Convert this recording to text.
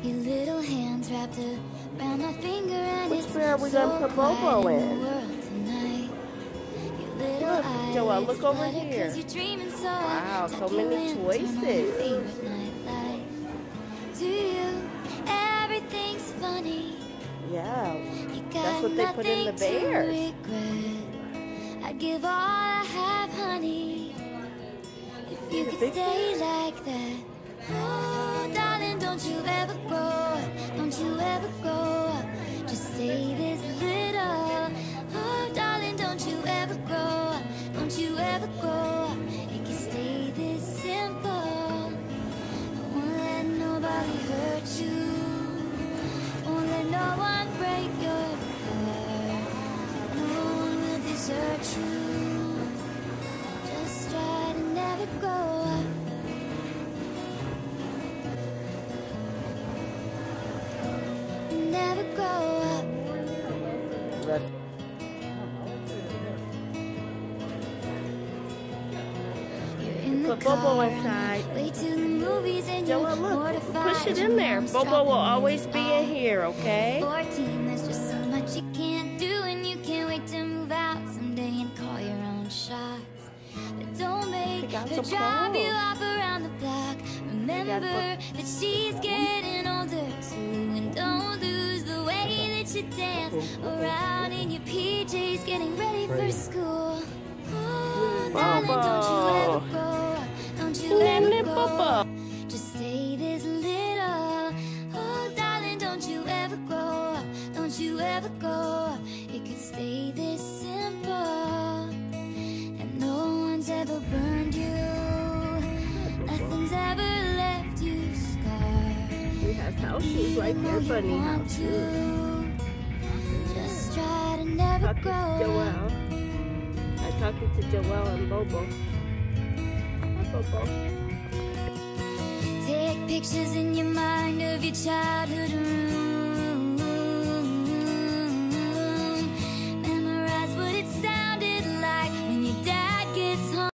Your little hands wrapped around my finger, and Which it's bear are we so gonna put quiet BoBo in in? the world tonight. Your little Look, Joel, look over here. 'cause you're dreaming so Wow, tuck so you many in, turn on your choices. favorite nightlight. To you, everything's funny. Yeah, You that's got what they put in the nothing to bears. regret. I'd give all I have, honey, if you could stay like that. Oh, darling, don't you ever grow up, don't you ever grow up, just stay this little. Oh, darling, don't you ever grow up, don't you ever grow up, it can stay this simple. I won't let nobody hurt you, won't let no one break your heart, no one will desert you. Just try to never grow up. Never grow up. You're in the Put BoBo car inside. way to the movies and Joel, you're look, mortified. push it in there. BoBo will always be in here, okay? 14, there's just so much you can't do, and you can't wait to move out someday and call your own shots. But don't make her drive you up around the block. Remember that she's getting older too, and don't lose the way that you dance around in your PJs, getting ready for school. Oh, darling, don't you ever grow up, don't you ever grow up, just stay this little. Oh, darling, don't you ever grow up, don't you ever grow up, it could stay this simple. And no one's ever burned you, nothing's ever left you scarred. He has house shoes right there, bunny house shoes. Just try to never grow up. I'm talking to Joel and BoBo. Hi, BoBo. Take pictures in your mind of your childhood room.